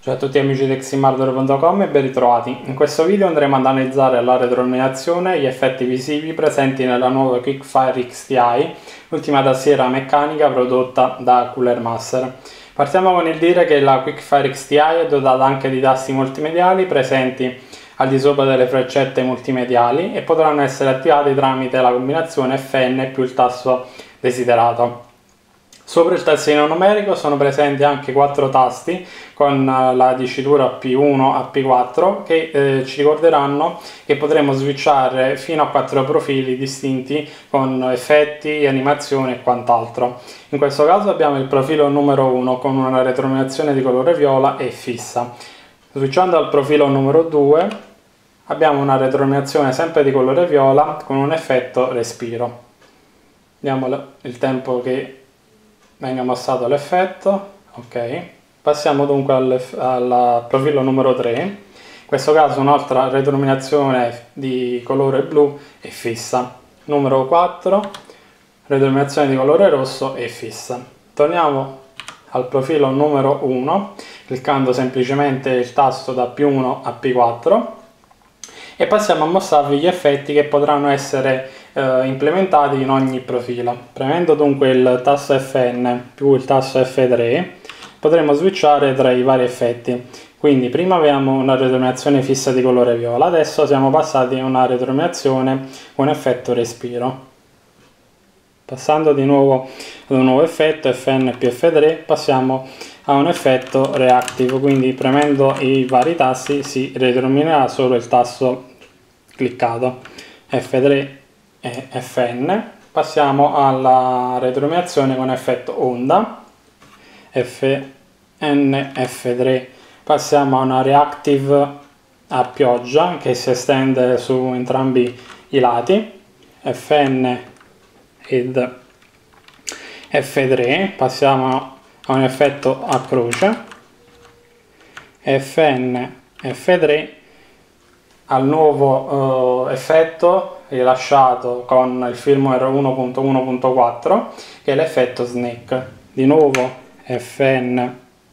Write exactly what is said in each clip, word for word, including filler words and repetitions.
Ciao a tutti amici di ximhardware punto com e ben ritrovati. In questo video andremo ad analizzare la retroilluminazione e gli effetti visivi presenti nella nuova Quickfire X T I, l'ultima tastiera meccanica prodotta da Cooler Master. Partiamo con il dire che la Quickfire X T I è dotata anche di tasti multimediali presenti al di sopra delle freccette multimediali e potranno essere attivati tramite la combinazione F N più il tasto desiderato. Sopra il tastino numerico sono presenti anche quattro tasti con la dicitura P uno a P quattro che eh, ci ricorderanno che potremo switchare fino a quattro profili distinti con effetti, animazioni e quant'altro. In questo caso abbiamo il profilo numero uno con una retroilluminazione di colore viola e fissa. Switchando al profilo numero due abbiamo una retroilluminazione sempre di colore viola con un effetto respiro. Vediamo il tempo che venga mostrato l'effetto. Ok, passiamo dunque al, al profilo numero tre, in questo caso un'altra retroilluminazione di colore blu e fissa. Numero quattro, retroilluminazione di colore rosso e fissa. Torniamo al profilo numero uno cliccando semplicemente il tasto da P uno a P quattro e passiamo a mostrarvi gli effetti che potranno essere eh, implementati in ogni profilo. Premendo dunque il tasto F N più il tasto F tre potremo switchare tra i vari effetti. Quindi prima avevamo una retroilluminazione fissa di colore viola, adesso siamo passati a una retroilluminazione con effetto respiro. Passando di nuovo ad un nuovo effetto F N più F tre passiamo a un effetto reactive, quindi premendo i vari tasti si retroilluminerà solo il tasto cliccato. F tre e F N. Passiamo alla retroilluminazione con effetto onda. F N F tre. Passiamo a una reactive a pioggia che si estende su entrambi i lati. F N ed F tre. Passiamo a un effetto a croce. F N F tre al nuovo eh, effetto rilasciato con il firmware uno punto uno punto quattro che è l'effetto snake. Di nuovo F N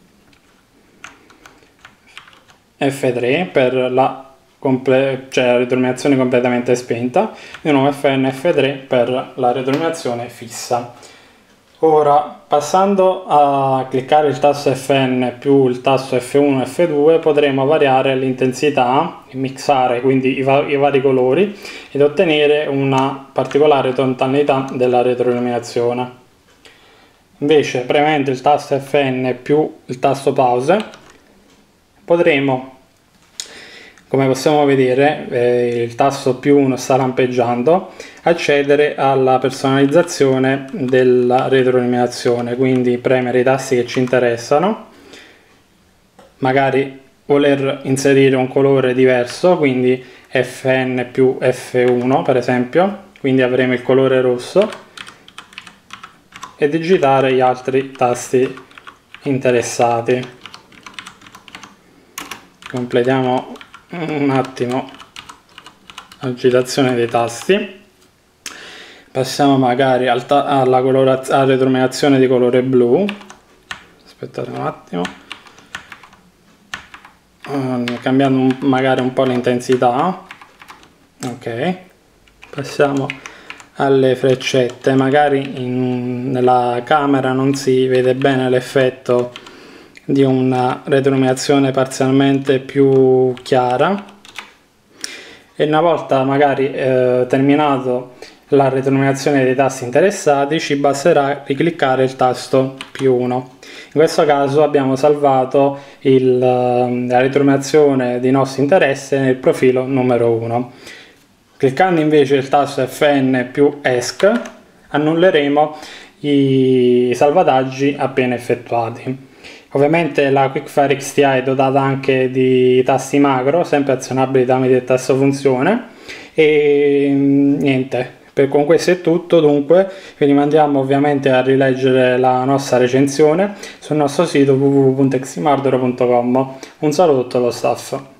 F tre per la, comple cioè la retroilluminazione completamente spenta, di nuovo F N F tre per la retroilluminazione fissa. Ora, passando a cliccare il tasto F N più il tasto F uno e F due potremo variare l'intensità, mixare quindi i, va i vari colori ed ottenere una particolare tonalità della retroilluminazione. Invece, premendo il tasto F N più il tasto pause potremo, come possiamo vedere, eh, il tasto più uno sta lampeggiando, accedere alla personalizzazione della retroilluminazione, quindi premere i tasti che ci interessano, magari voler inserire un colore diverso, quindi F N più F uno per esempio, quindi avremo il colore rosso, e digitare gli altri tasti interessati. Completiamo un attimo l'agitazione dei tasti, passiamo magari al alla, alla retroilluminazione di colore blu. Aspettate un attimo, uh, cambiando un, magari un po' l'intensità. Ok, passiamo alle freccette, magari in, nella camera non si vede bene l'effetto di una retroilluminazione parzialmente più chiara, e una volta magari eh, terminato la retroilluminazione dei tasti interessati ci basterà ricliccare il tasto più uno. In questo caso abbiamo salvato il, la retroilluminazione di nostro interesse nel profilo numero uno. Cliccando invece il tasto F N più E S C annulleremo i salvataggi appena effettuati. Ovviamente la Quickfire X T I è dotata anche di tasti macro, sempre azionabili tramite il tasto funzione, e niente, per con questo è tutto. Dunque vi rimandiamo ovviamente a rileggere la nostra recensione sul nostro sito w w w punto ximhardware punto com. Un saluto allo staff.